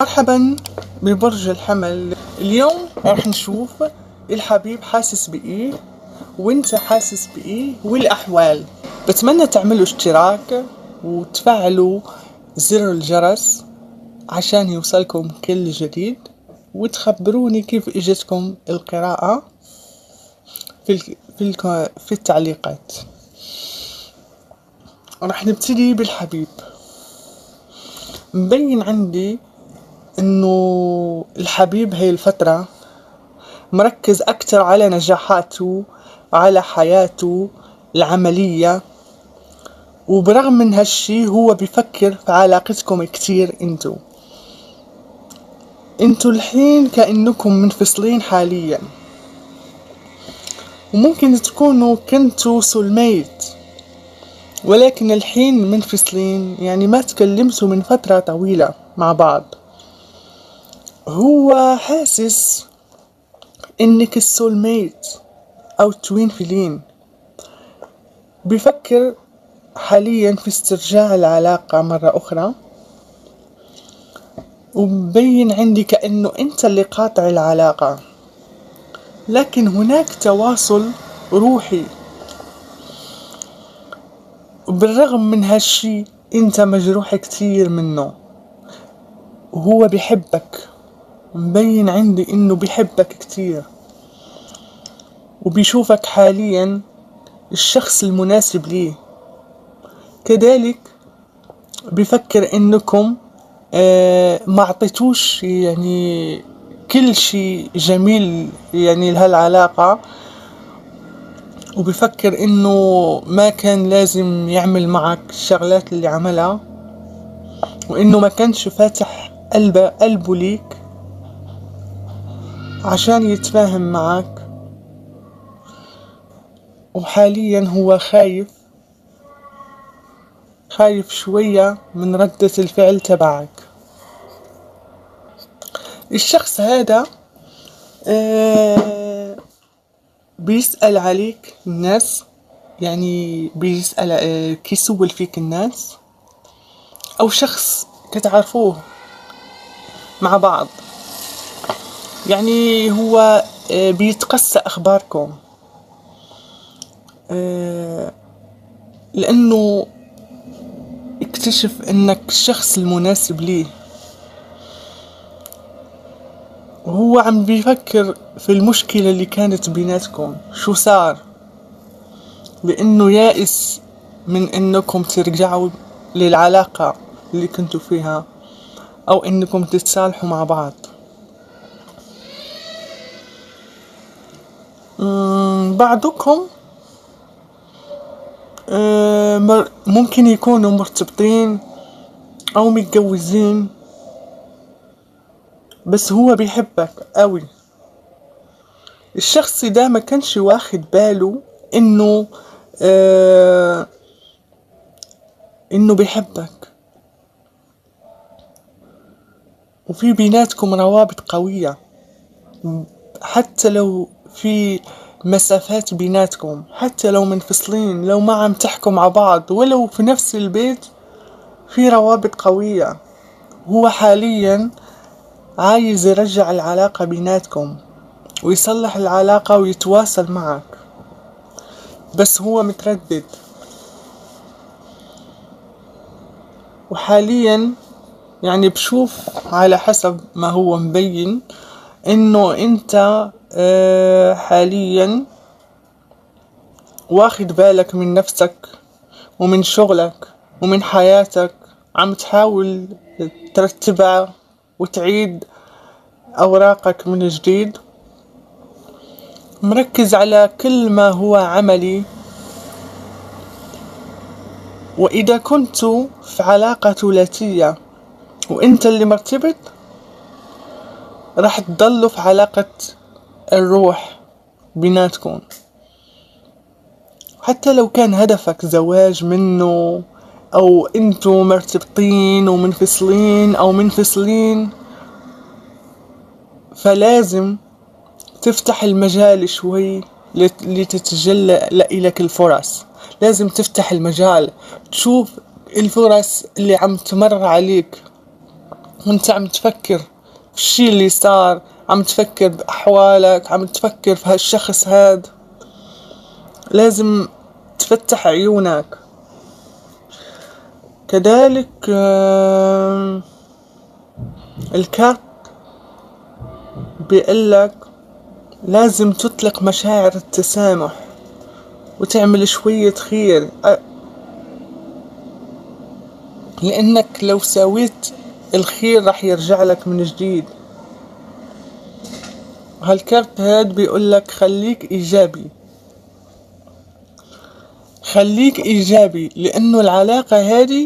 مرحبا ببرج الحمل. اليوم راح نشوف الحبيب حاسس بإيه وانت حاسس بإيه والأحوال. بتمنى تعملوا اشتراك وتفعلوا زر الجرس عشان يوصلكم كل جديد، وتخبروني كيف اجتكم القراءة في التعليقات. راح نبتدي بالحبيب. مبين عندي انه الحبيب هاي الفترة مركز اكتر على نجاحاته وعلى حياته العملية، وبرغم من هالشي هو بيفكر في علاقتكم كتير. انتو الحين كأنكم منفصلين حاليا، وممكن تكونوا كنتوا سولميت ولكن الحين منفصلين، يعني ما تكلمتوا من فترة طويلة مع بعض. هو حاسس انك السولميت او توين فيلين، بيفكر حاليا في استرجاع العلاقة مرة اخرى، ومبين عندي كأنه انت اللي قاطع العلاقة، لكن هناك تواصل روحي. وبالرغم من هالشي انت مجروح كتير منه، وهو بيحبك. مبين عندي انه بيحبك كتير وبيشوفك حاليا الشخص المناسب ليه. كذلك بيفكر انكم ما عطيتوش يعني كل شيء جميل يعني لهالعلاقة، وبيفكر انه ما كان لازم يعمل معك الشغلات اللي عملها، وانه ما كانش فاتح قلبه ليك عشان يتفاهم معك. وحاليا هو خايف شوية من ردة الفعل تبعك. الشخص هذا بيسأل عليك الناس، يعني بيسأل كيسول فيك الناس، او شخص كتعرفوه مع بعض. يعني هو بيتقصى اخباركم، لانه اكتشف انك الشخص المناسب ليه، وهو عم بيفكر في المشكلة اللي كانت بيناتكم شو صار، لانه يائس من انكم ترجعوا للعلاقة اللي كنتوا فيها او انكم تتصالحوا مع بعض. بعضكم ممكن يكونوا مرتبطين او متجوزين، بس هو بيحبك قوي. الشخص ده ما كانش واخد باله انه بيحبك، وفي بيناتكم روابط قوية، حتى لو في مسافات بيناتكم، حتى لو منفصلين، لو ما عم تحكوا مع بعض، ولو في نفس البيت، في روابط قوية. هو حاليا عايز يرجع العلاقة بيناتكم ويصلح العلاقة ويتواصل معك، بس هو متردد. وحاليا يعني بشوف على حسب ما هو مبين انه انت حاليا واخد بالك من نفسك ومن شغلك ومن حياتك، عم تحاول ترتبها وتعيد اوراقك من جديد، مركز على كل ما هو عملي. واذا كنتوا في علاقة ثلاثية وانت اللي مرتبط، راح تضلوا في علاقة الروح بيناتكم، حتى لو كان هدفك زواج منه، او انتوا مرتبطين ومنفصلين او منفصلين. فلازم تفتح المجال شوي لتتجلى لك الفرص. لازم تفتح المجال، تشوف الفرص اللي عم تمر عليك وانت عم تفكر في الشي اللي صار، عم تفكر بأحوالك، عم تفكر في هالشخص هاد، لازم تفتح عيونك. كذلك الكارت بيقلك لازم تطلق مشاعر التسامح وتعمل شوية خير، لأنك لو سويت الخير راح يرجع لك من جديد. هالكارت هاد بيقولك خليك إيجابي، خليك إيجابي، لأنه العلاقة هادي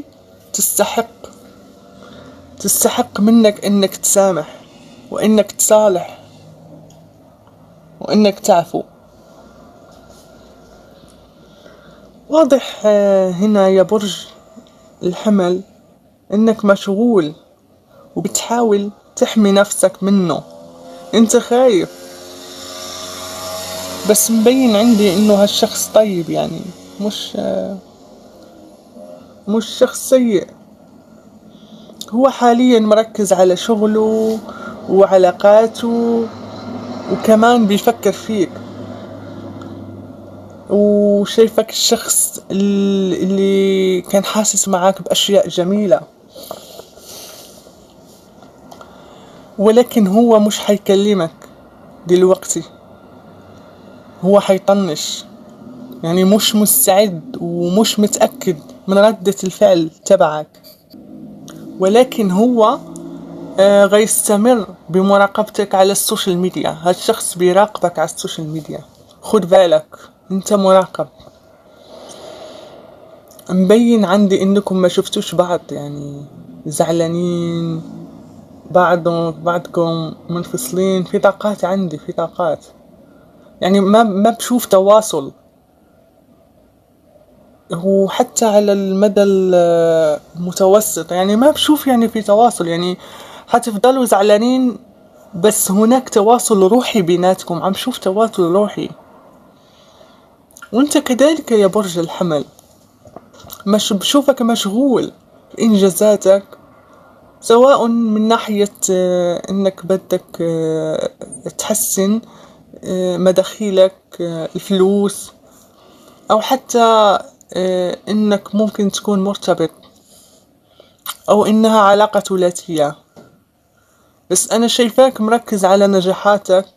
تستحق منك إنك تسامح وإنك تصالح وإنك تعفو. واضح هنا يا برج الحمل إنك مشغول وبتحاول تحمي نفسك منه، انت خايف، بس مبين عندي انه هالشخص طيب، يعني مش شخص سيء. هو حاليا مركز على شغله وعلاقاته، وكمان بيفكر فيك، وشايفك الشخص اللي كان حاسس معاك بأشياء جميلة، ولكن هو مش حيكلمك دلوقتي، هو حيطنش، يعني مش مستعد ومش متأكد من ردة الفعل تبعك، ولكن هو غيستمر بمراقبتك على السوشيال ميديا. هالشخص بيراقبك على السوشيال ميديا، خد بالك انت مراقب. مبين عندي انكم ما شفتوش بعض، يعني زعلانين بعدكم منفصلين، في طاقات عندي، في طاقات، يعني ما بشوف تواصل، وحتى على المدى المتوسط يعني ما بشوف يعني في تواصل، يعني حتفضلوا زعلانين بس هناك تواصل روحي بيناتكم، عم شوف تواصل روحي. وانت كذلك يا برج الحمل، مش بشوفك مشغول في انجازاتك، سواء من ناحية انك بدك تحسن مداخيلك، الفلوس، او حتى انك ممكن تكون مرتبط، او انها علاقة ثلاثية، بس انا شايفاك مركز على نجاحاتك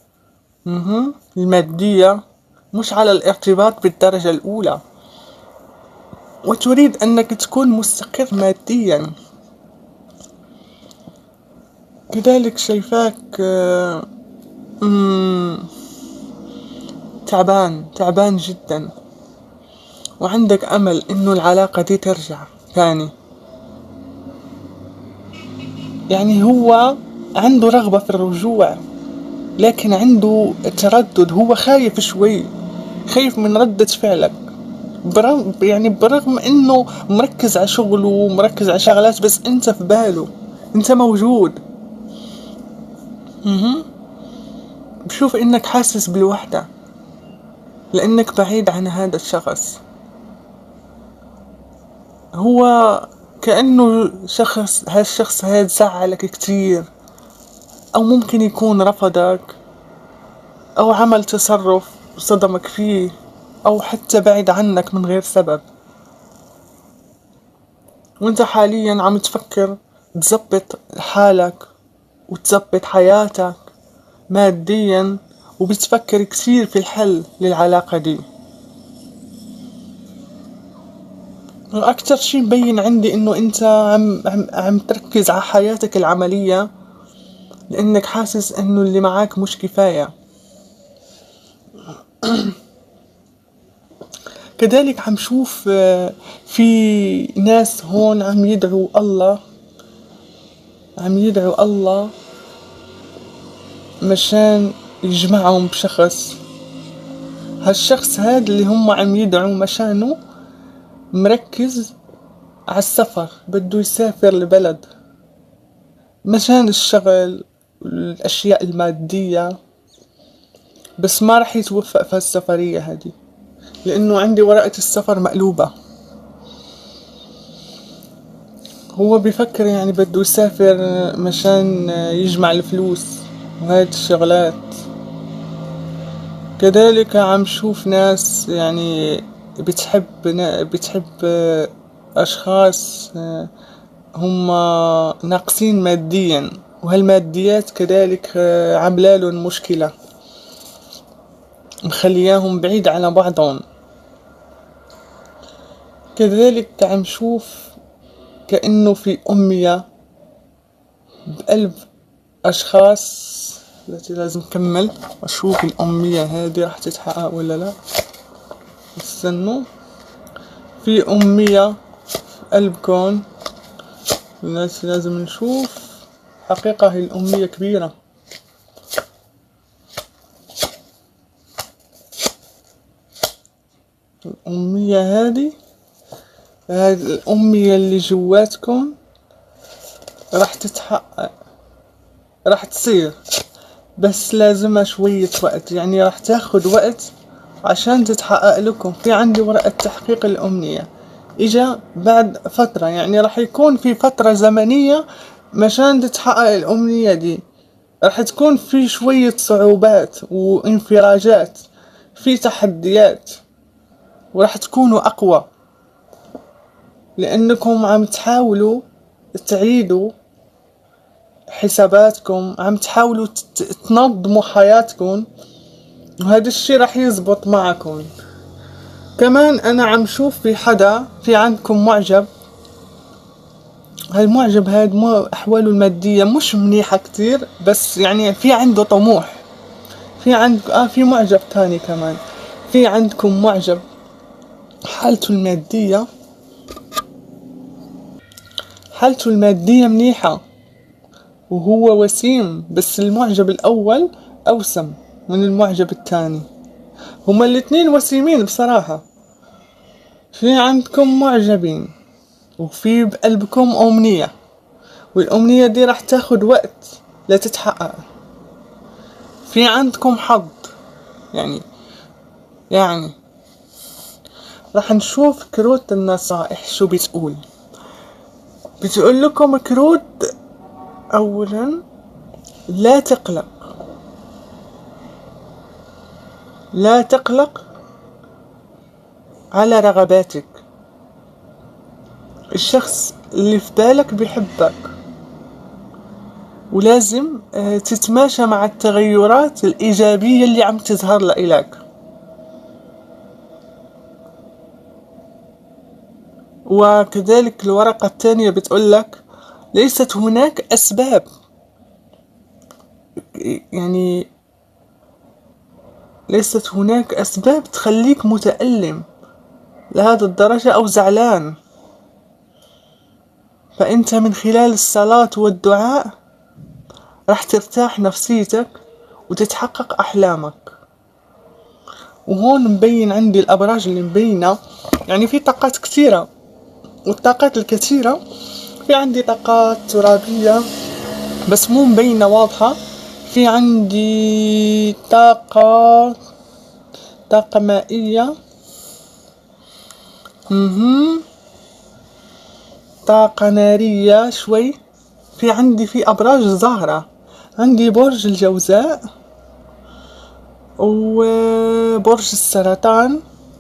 المادية، مش على الارتباط بالدرجة الاولى، وتريد انك تكون مستقر ماديا. كذلك شايفاك تعبان جدا، وعندك امل انه العلاقة دي ترجع ثاني. يعني هو عنده رغبة في الرجوع، لكن عنده تردد، هو خايف شوي، خايف من ردة فعلك، برغم انه مركز على شغله ومركز على شغلات، بس انت في باله، انت موجود. بشوف انك حاسس بالوحدة لانك بعيد عن هذا الشخص. هو كأنه هالشخص هاد زعلك كتير، او ممكن يكون رفضك، او عمل تصرف صدمك فيه، او حتى بعد عنك من غير سبب، وانت حاليا عم تفكر تزبط حالك وتزبط حياتك ماديا، وبتفكر كثير في الحل للعلاقة دي. واكتر شي مبين عندي انه انت عم تركز على حياتك العملية، لانك حاسس انه اللي معاك مش كفاية. كذلك عم شوف في ناس هون عم يدعوا الله مشان يجمعهم بشخص. هالشخص هذا اللي هم عم يدعوا مشانه مركز على السفر، بده يسافر لبلد مشان الشغل والأشياء المادية، بس ما رح يتوفق في هالسفرية هذه، لأنه عندي ورقة السفر مقلوبة. هو بيفكر يعني بده يسافر مشان يجمع الفلوس وهاي الشغلات. كذلك عم شوف ناس يعني بتحب أشخاص هم ناقصين ماديا، وهالماديات كذلك عاملالهم مشكلة، مخلياهم بعيد على بعضهم. كذلك عم شوف كأنه في أمية بقلب أشخاص. التي لازم أكمل أشوف الأمية هذه راح تتحقق ولا لا. استنوا، في أمية في قلبكم. الناس لازم نشوف حقيقة هي الأمية كبيرة. الأمية هذه الأمية اللي جواتكم راح تتحقق، راح تصير، بس لازمها شوية وقت، يعني راح تاخد وقت عشان تتحقق لكم. في عندي ورقة تحقيق الأمنية إجا بعد فترة، يعني راح يكون في فترة زمنية مشان تتحقق الأمنية دي. راح تكون في شوية صعوبات وانفراجات، في تحديات، وراح تكونوا أقوى لأنكم عم تحاولوا تعيدوا حساباتكم، عم تحاولوا تنظموا حياتكم، وهذا الشي راح يزبط معكم. كمان أنا عم شوف في حدا، في عندكم معجب. هالمعجب هاد مو أحواله المادية مش منيحة كتير، بس يعني في عنده طموح. في عندك في معجب تاني كمان. في عندكم معجب حالته المادية منيحة وهو وسيم، بس المعجب الأول أوسم من المعجب الثاني. هما الاتنين وسيمين بصراحة. في عندكم معجبين وفي بقلبكم أمنية، والأمنية دي راح تاخد وقت لتتحقق. في عندكم حظ يعني راح نشوف كروت النصائح شو بتقول لكم كروت. أولا، لا تقلق على رغباتك. الشخص اللي في بالك بيحبك، ولازم تتماشى مع التغيرات الإيجابية اللي عم تظهر لإلك. وكذلك الورقة الثانية بتقولك ليست هناك أسباب، يعني ليست هناك أسباب تخليك متألم لهذا الدرجة أو زعلان. فأنت من خلال الصلاة والدعاء راح ترتاح نفسيتك وتتحقق أحلامك. وهون مبين عندي الأبراج اللي مبينة، يعني في طاقات كثيرة، والطاقات الكثيرة في عندي طاقات ترابية بس مو مبينة واضحة. في عندي طاقة مائية، طاقة نارية شوي. في أبراج ظاهرة، عندي برج الجوزاء وبرج السرطان.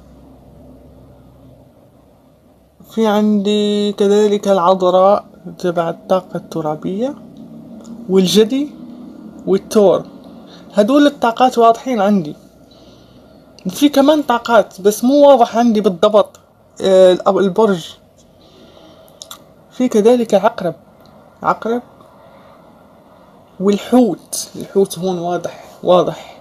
في عندي كذلك العذراء تبع الطاقة الترابية، والجدي والثور. هدول الطاقات واضحين عندي. في كمان طاقات بس مو واضح عندي بالضبط البرج. في كذلك عقرب والحوت. الحوت هون واضح.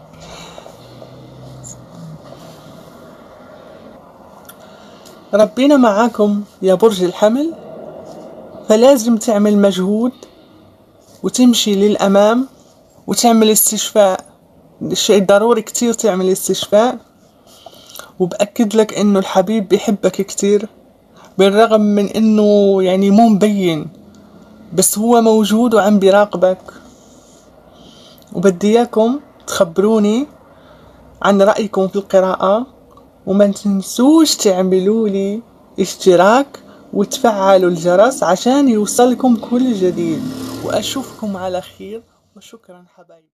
ربنا معاكم يا برج الحمل، فلازم تعمل مجهود وتمشي للأمام وتعمل استشفاء. الشيء ضروري كتير تعمل استشفاء. وبأكد لك انه الحبيب بيحبك كتير، بالرغم من انه يعني مو مبين، بس هو موجود وعم بيراقبك. وبدي اياكم تخبروني عن رأيكم في القراءة، وما تنسوش تعملوا لي اشتراك وتفعلوا الجرس عشان يوصلكم كل جديد، واشوفكم على خير، وشكرا حبايبي.